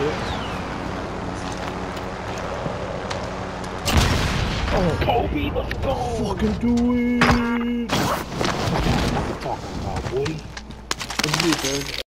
Oh, Kobe, let's go! Fucking do it! What you talking about, boy? What you do, sir?